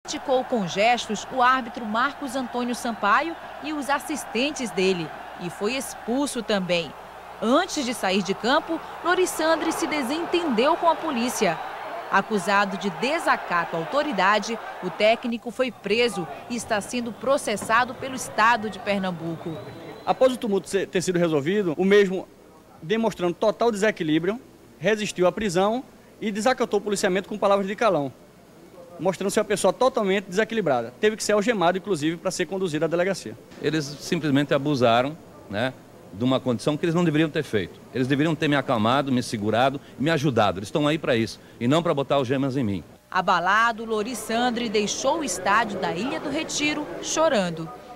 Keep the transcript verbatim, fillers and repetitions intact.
criticou com gestos o árbitro Marcos Antônio Sampaio e os assistentes dele e foi expulso também. Antes de sair de campo, Lorissandre se desentendeu com a polícia. Acusado de desacato à autoridade, o técnico foi preso e está sendo processado pelo estado de Pernambuco. Após o tumulto ter sido resolvido, o mesmo, demonstrando total desequilíbrio, resistiu à prisão e desacatou o policiamento com palavras de calão, mostrando ser uma pessoa totalmente desequilibrada. Teve que ser algemado, inclusive, para ser conduzido à delegacia. Eles simplesmente abusaram, né, de uma condição que eles não deveriam ter feito. Eles deveriam ter me acalmado, me segurado e me ajudado. Eles estão aí para isso e não para botar algemas em mim. Abalado, Lorissandre deixou o estádio da Ilha do Retiro chorando.